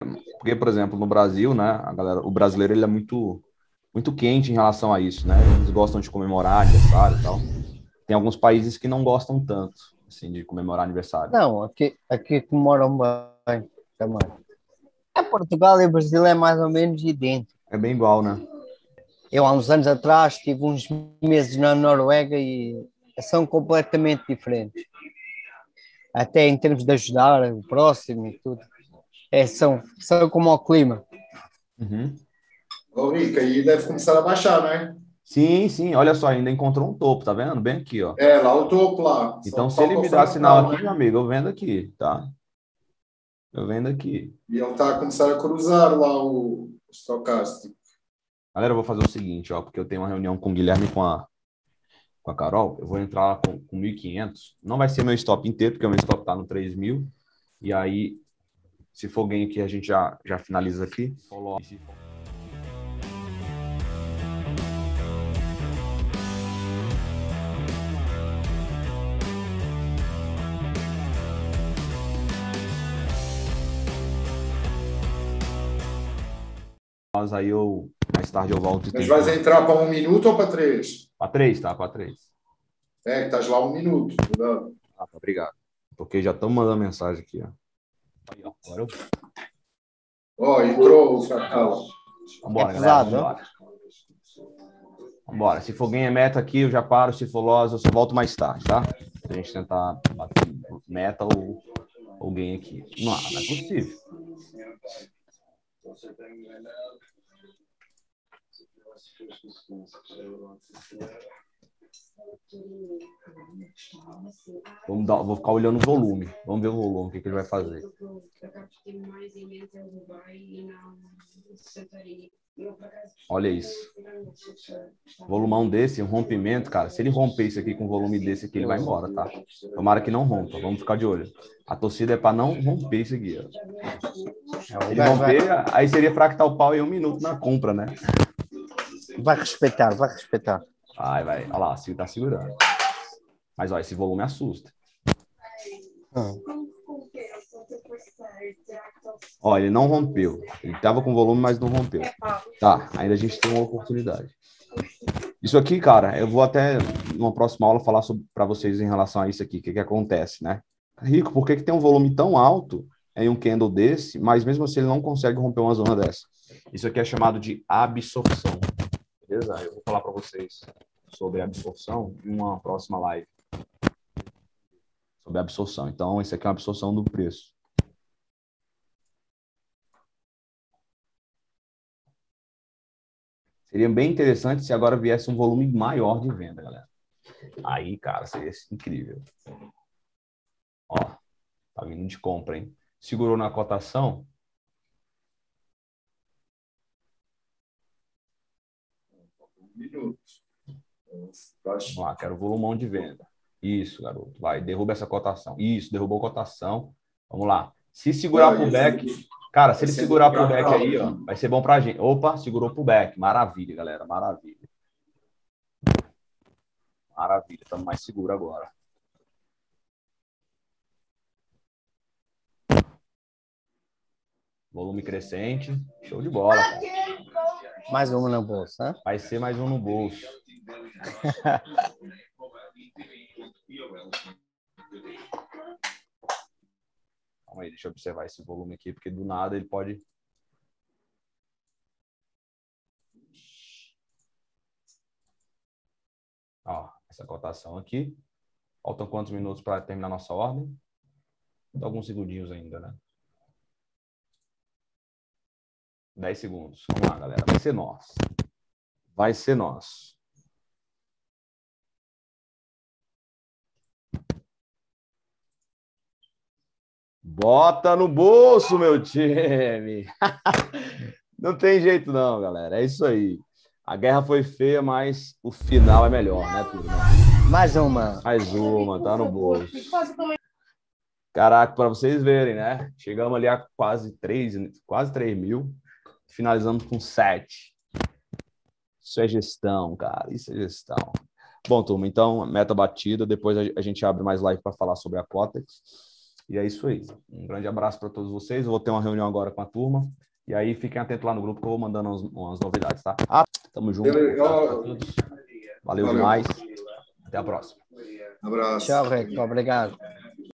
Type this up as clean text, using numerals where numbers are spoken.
porque, por exemplo, no Brasil, né, o brasileiro ele é muito, muito quente em relação a isso, né? Eles gostam de comemorar aniversário e tal. Tem alguns países que não gostam tanto, assim, de comemorar aniversário. Não, aqui comemoram bem também. Portugal e o Brasil é mais ou menos idêntico. É bem igual, né? Eu há uns anos atrás tive uns meses na Noruega e são completamente diferentes. Até em termos de ajudar o próximo e tudo. São como o clima. Uhum. Ô, Rica, aí deve começar a baixar, não é? Sim, sim, olha só, ainda encontrou um topo, tá vendo? Bem aqui, ó. É, lá o topo lá. Então, Só se ele falta o me dá sinal fractal, aqui, meu né? amigo, eu vendo aqui, tá? Eu vendo aqui. E ele está a começar a cruzar lá o estocástico. Galera, eu vou fazer o seguinte, ó, porque eu tenho uma reunião com o Guilherme e com a Carol, eu vou entrar lá com 1.500. Não vai ser meu stop inteiro, porque o meu stop tá no 3.000. E aí, se for alguém aqui, a gente já finaliza aqui. Mas aí mais tarde eu volto. Mas vais entrar para 1 minuto ou para 3? Para 3, tá? Para 3. É, que estás lá 1 minuto. Cuidado. Ah, obrigado. Porque já estão mandando mensagem aqui, ó. Aí, ó. Agora eu... Ó, entrou o fractal. Vambora, pesado, galera. Vambora. Vambora. Se for alguém é meta aqui, eu já paro. Se for loss, eu só volto mais tarde, tá? A gente tentar bater meta ou alguém aqui. Não é possível. Vou ficar olhando o volume. Vamos ver o volume, o que ele vai fazer. Olha isso. Volumão desse, um rompimento, cara. Se ele romper isso aqui com volume desse aqui, ele vai embora, tá? Tomara que não rompa. Vamos ficar de olho. A torcida é para não romper isso aqui, ó. Se ele romper, aí seria fractal o pau em 1 minuto na compra, né? Vai respeitar, vai respeitar. Vai. Olha lá, tá segurando. Mas, ó, esse volume assusta. Ó, ele não rompeu. Ele tava com volume, mas não rompeu. Tá, ainda a gente tem uma oportunidade. Isso aqui, cara, eu vou até, numa próxima aula, falar para vocês em relação a isso aqui, o que acontece, né? Rico, por que tem um volume tão alto em um candle desse, mas mesmo assim ele não consegue romper uma zona dessa? Isso aqui é chamado de absorção. Beleza? Eu vou falar para vocês sobre absorção em uma próxima live. Sobre absorção. Então, isso aqui é uma absorção do preço. Seria bem interessante se agora viesse um volume maior de venda, galera. Aí, cara, seria incrível. Ó, tá vindo de compra, hein? Segurou na cotação. Vamos lá, quero volumão de venda. Isso, garoto. Vai, derruba essa cotação. Isso, derrubou a cotação. Vamos lá. Se segurar pro back... Cara, se ele segurar pro back aí, ó, vai ser bom pra gente. Opa, segurou pro back. Maravilha, galera. Maravilha. Maravilha. Estamos mais seguro agora. Volume crescente. Show de bola, cara. Mais uma no bolso, né? Vai ser mais um no bolso. Calma aí, deixa eu observar esse volume aqui, porque do nada ele pode... Ó, essa cotação aqui. Faltam quantos minutos para terminar nossa ordem? Alguns segundinhos ainda, né? 10 segundos. Vamos lá, galera. Vai ser nosso. Vai ser nosso. Bota no bolso, meu time. Não tem jeito não, galera. É isso aí. A guerra foi feia, mas o final é melhor, né, turma? Mais uma. Mais uma, tá no bolso. Caraca, para vocês verem, né? Chegamos ali a quase 3 mil. Finalizamos com 7. Isso é gestão, cara. Isso é gestão. Bom, turma, então, meta batida. Depois a gente abre mais live para falar sobre a Cotex. E é isso aí. Um grande abraço para todos vocês. Eu vou ter uma reunião agora com a turma. E aí fiquem atentos lá no grupo que eu vou mandando umas novidades, tá? Tamo junto. Valeu demais. Até a próxima. Abraço. Tchau, Rico. Obrigado.